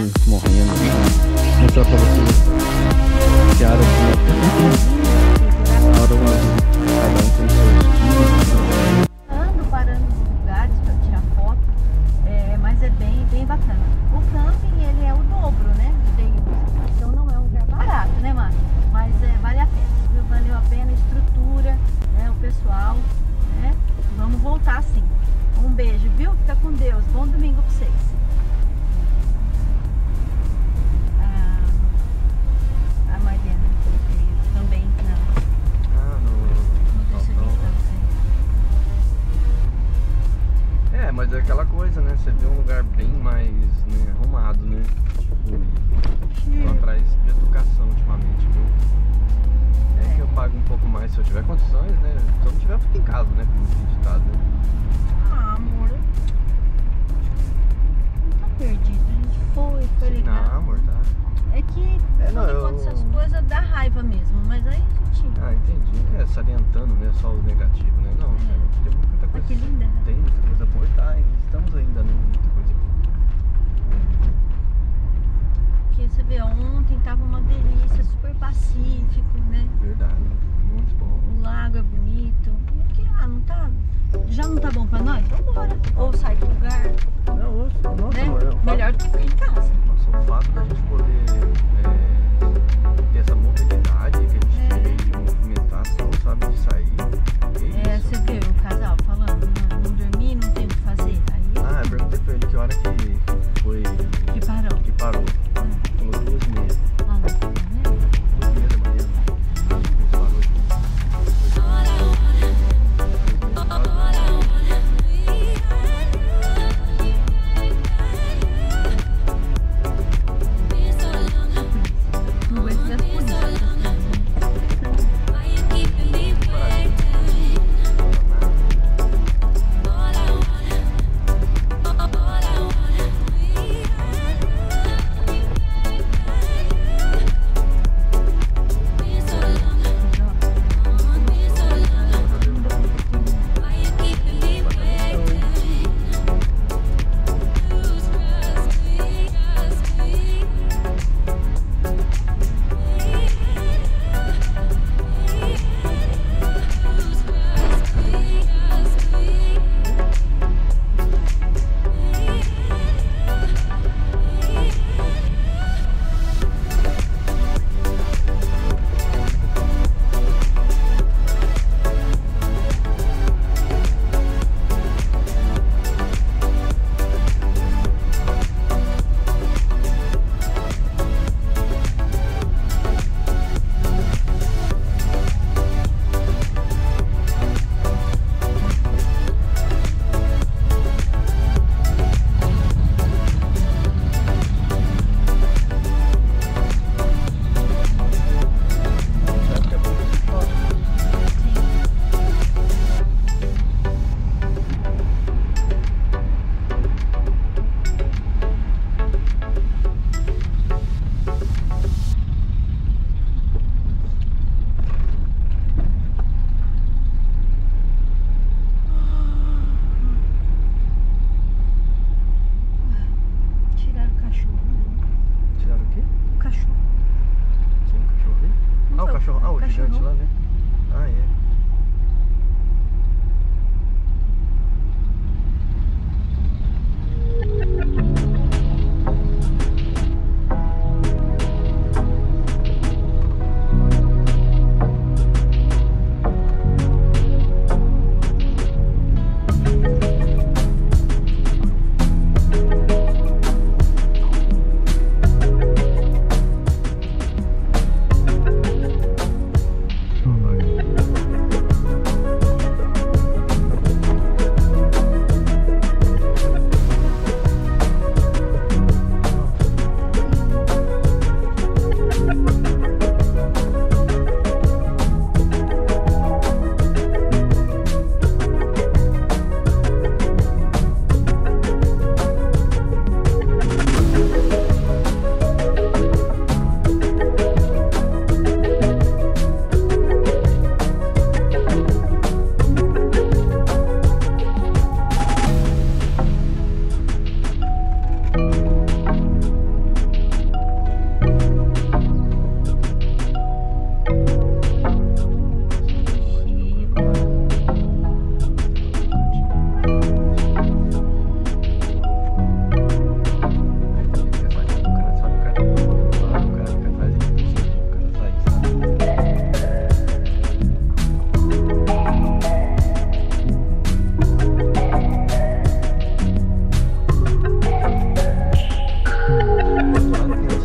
quase morrendo. Vou mostrar pra vocês que a área aqui a hora cada um tem seus dias. Ando parando nos lugares para tirar foto, mas é bem bacana. O camping ele é o dobro, né? Então não é um lugar barato, né, Márcio? Mas vale a pena, viu? Valeu a pena a estrutura, né? O pessoal, né? Vamos voltar sim. Um beijo, viu? Fica com Deus. Bom domingo para vocês. A Mariana também não. Mas é aquela coisa, né? Você vê um lugar bem mais, né, arrumado, né? Tipo, tô atrás de educação ultimamente, viu? É que eu pago um pouco mais se eu tiver condições, né? Se eu não tiver, eu fico em casa, né? Como diz ditado, né? Amor. Não tá perdido. A gente foi legal. Não, amor, tá. É que quando acontece essas coisas dá raiva mesmo, mas aí a gente... Ah, entendi. Salientando, né? Só o negativo, né? Não, tem muita coisa. Que linda. Tem muita coisa boa e tá. Estamos ainda, né? Muita coisa boa. Porque você vê, ontem tava uma delícia, super pacífico, né? Verdade, muito bom. O lago é bonito. E aqui, não tá... Já não tá bom pra nós? Vambora. Ou sai do lugar. Não, nossa, né? amor, Melhor do que ficar em casa. Nossa, o fato da gente poder ter essa mobilidade, que a gente tem de movimentar só, sabe, de sair. Você vê o casal falando, não dormir, não tem o que fazer. Aí eu perguntei pra ele que hora que foi... Que parou. Que parou. Falou 2h30. Ah, tá vendo? 2h30 da manhã. Ele parou aqui. Não aguento ver as polícias. outro lado tem